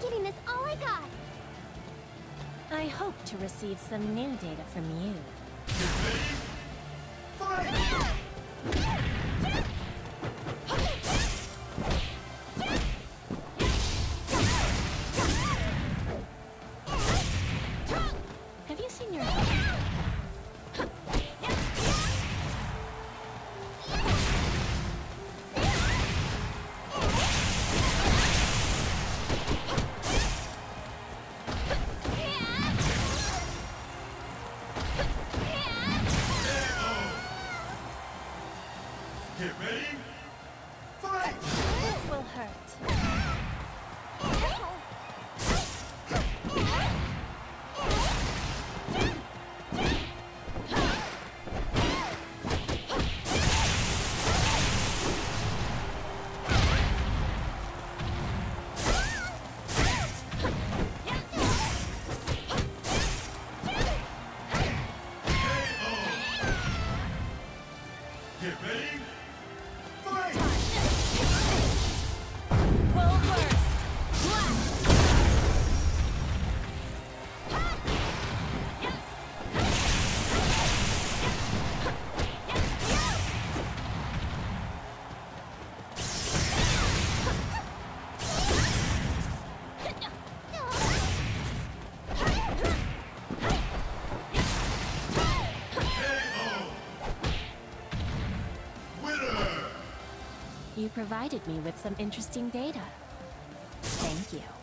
giving this all I got. I hope to receive some new data from you. Have you seen your Get ready, fight! This will hurt. Get ready, fight! Roll first. Blast. You provided me with some interesting data. Thank you.